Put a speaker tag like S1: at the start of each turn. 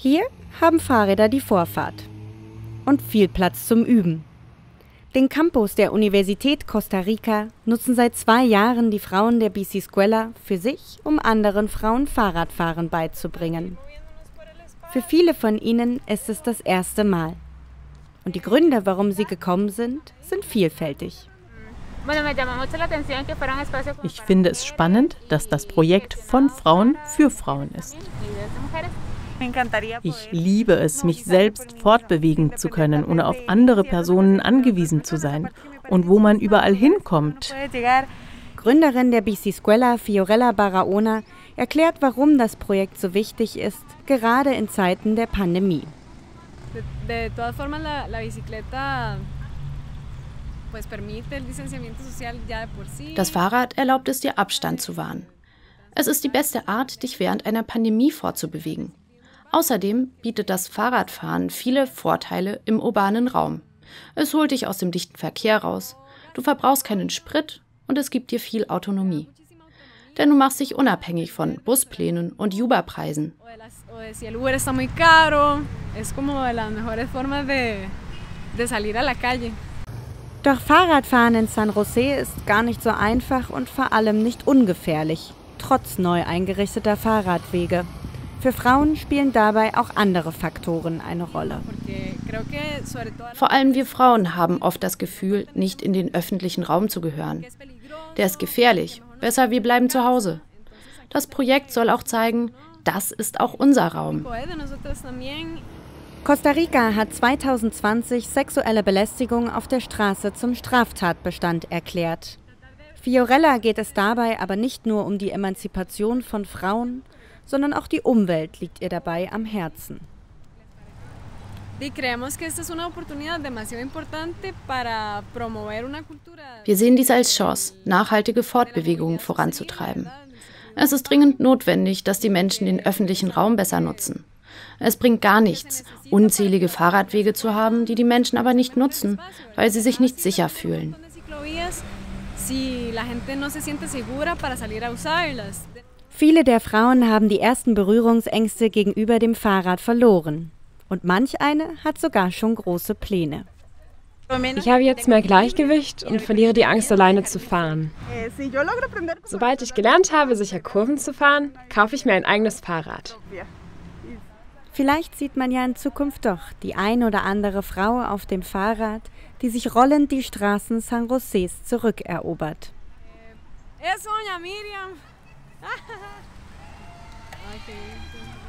S1: Hier haben Fahrräder die Vorfahrt und viel Platz zum Üben. Den Campus der Universität Costa Rica nutzen seit 2 Jahren die Frauen der Bicicescuela für sich, um anderen Frauen Fahrradfahren beizubringen. Für viele von ihnen ist es das erste Mal. Und die Gründe, warum sie gekommen sind vielfältig.
S2: Ich finde es spannend, dass das Projekt von Frauen für Frauen ist. Ich liebe es, mich selbst fortbewegen zu können, ohne auf andere Personen angewiesen zu sein und wo man überall hinkommt.
S1: Gründerin der Bicicescuela, Fiorella Barahona, erklärt, warum das Projekt so wichtig ist, gerade in Zeiten der Pandemie.
S3: Das Fahrrad erlaubt es dir, Abstand zu wahren. Es ist die beste Art, dich während einer Pandemie fortzubewegen. Außerdem bietet das Fahrradfahren viele Vorteile im urbanen Raum. Es holt dich aus dem dichten Verkehr raus, du verbrauchst keinen Sprit und es gibt dir viel Autonomie. Denn du machst dich unabhängig von Busplänen und Uber-Preisen.
S1: Doch Fahrradfahren in San José ist gar nicht so einfach und vor allem nicht ungefährlich, trotz neu eingerichteter Fahrradwege. Für Frauen spielen dabei auch andere Faktoren eine Rolle.
S3: Vor allem wir Frauen haben oft das Gefühl, nicht in den öffentlichen Raum zu gehören. Der ist gefährlich, besser wir bleiben zu Hause. Das Projekt soll auch zeigen, das ist auch unser Raum.
S1: Costa Rica hat 2020 sexuelle Belästigung auf der Straße zum Straftatbestand erklärt. Fiorella geht es dabei aber nicht nur um die Emanzipation von Frauen, sondern auch die Umwelt liegt ihr dabei am Herzen.
S3: Wir sehen dies als Chance, nachhaltige Fortbewegung voranzutreiben. Es ist dringend notwendig, dass die Menschen den öffentlichen Raum besser nutzen. Es bringt gar nichts, unzählige Fahrradwege zu haben, die die Menschen aber nicht nutzen, weil sie sich nicht sicher fühlen.
S1: Viele der Frauen haben die ersten Berührungsängste gegenüber dem Fahrrad verloren. Und manch eine hat sogar schon große Pläne.
S4: Ich habe jetzt mehr Gleichgewicht und verliere die Angst, alleine zu fahren. Sobald ich gelernt habe, sicher Kurven zu fahren, kaufe ich mir ein eigenes Fahrrad.
S1: Vielleicht sieht man ja in Zukunft doch die ein oder andere Frau auf dem Fahrrad, die sich rollend die Straßen San Josés zurückerobert.
S5: Eso, doña Miriam. Okay.